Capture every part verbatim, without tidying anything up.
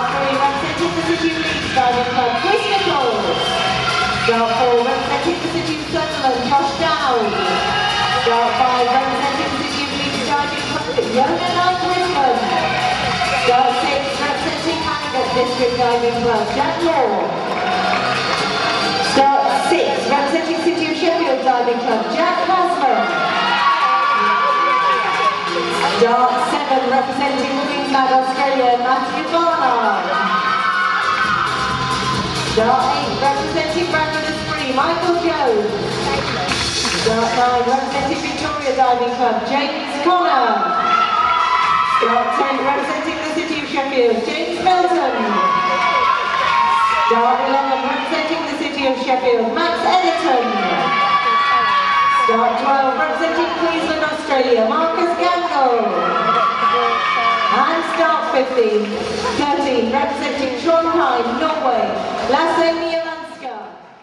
Start three, representing the City of Leeds Diving Club, Chris Nichols. Start four, representing the City of Sunderland, Josh Dowd. Start five, representing the City of Leeds Diving Club, Yona Knight Brisbane. Start six, representing Harrogate District Diving Club, Jack Moore. Start six, representing City of Sheffield Diving Club, Jack Hasman. Start seven, representing Queensland, Australia, Matthew Barnard. Start eight, representing Bradford Esprit, Michael Jones. Start nine, representing Victoria Diving Club, James Connor. Start ten, representing the City of Sheffield, James Melton. Start eleven, representing the City of Sheffield, Max Editon. Start twelve, representing Queensland, Australia, Marcus Gangle. And start fifteen, thirteen, representing Trondheim, Norway, Lasse Nielandska.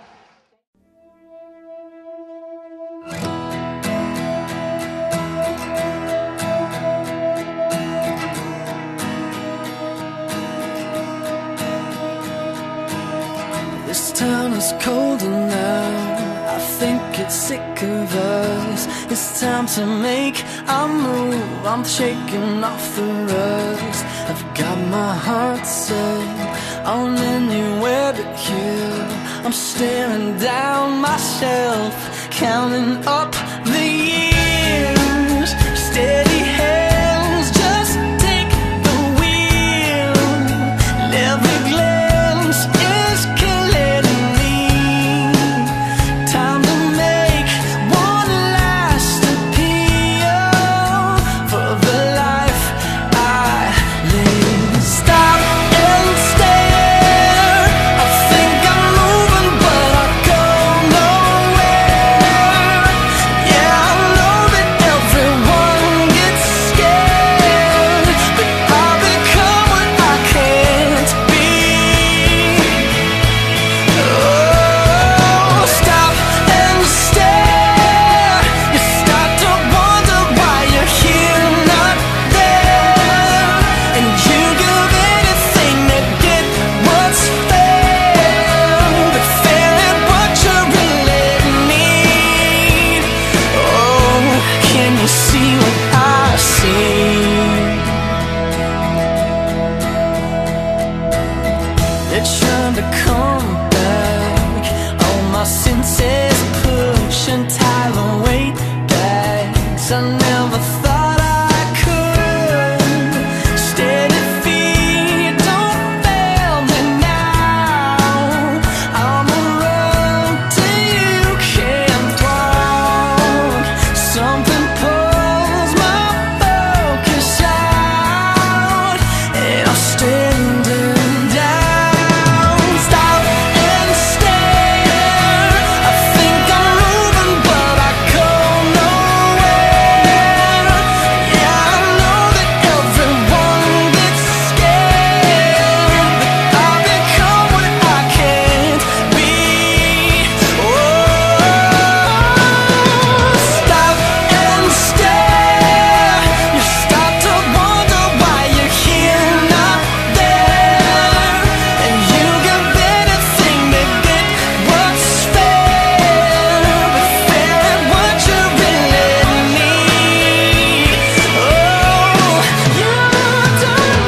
This town is colder now, I think it's sick of us. It's time to make a move, I'm shaking off the rust. I've got my heart set on anywhere but here. I'm staring down myself, counting up the years. Steady hands, just take the wheel. And every glance is killing me. Time to make one last appeal for the life I live. Stop and stare. I think I'm moving, but I go nowhere. Yeah, I know that everyone gets scared, but I become what I can't be. Oh, stop and stare. You start to wonder why you're here, not there. And you give anything to get what's fair, but fair ain't what you really need. Oh, can you see what I see? They're trying to come back. All my senses push and tie the weight back. 'Cause I never thought I could. Steady feet, don't fail me now. I'm a road till you can't walk. Something pulls my focus out, and I'm standing down. Stop and stare. I think I'm moving, but I go nowhere. Yeah, I know that everyone gets scared, but I become what I can't be. Oh, stop and stare. You start to wonder why you're here, not there. And you give anything to get what's fair, but fair ain't what you really need. Oh, you don't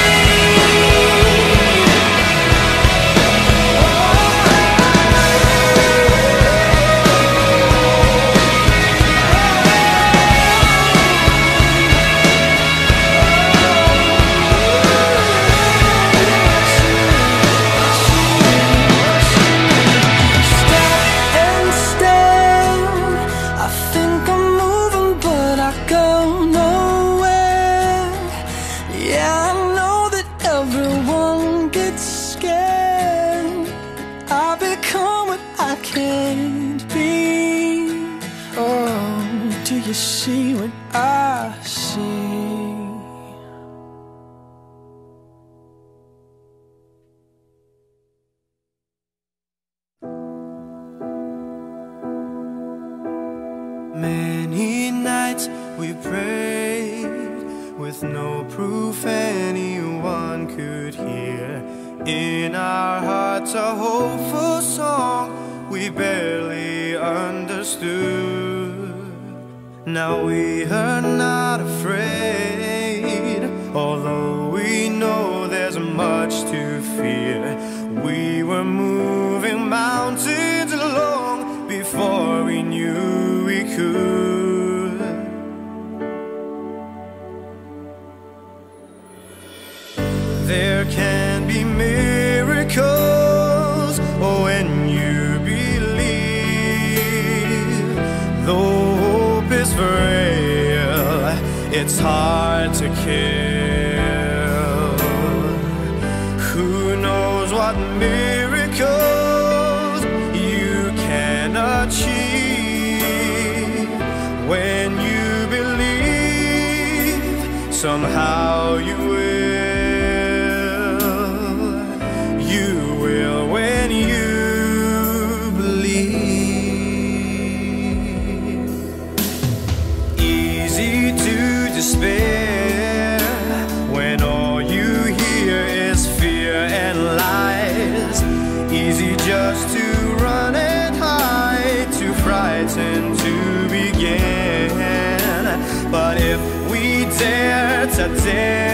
Stop and stare. I think I'm moving, but I go nowhere. Yeah, I know that everyone gets scared, but I become what I can't be. Oh, do you see what I see? Many nights we prayed with no proof anyone could hear. In our hearts a hopeful song we barely understood. Now we are not afraid, although we know there's much to fear. We were moving mountains long before we knew we could. There can be miracles when you believe. Though hope is frail, it's hard to kill. Who knows what miracles you can achieve when you believe, somehow you will. When you believe, easy to despair when all you hear is fear and lies. Easy just to run and hide, too frightened to begin. But if we dare to dare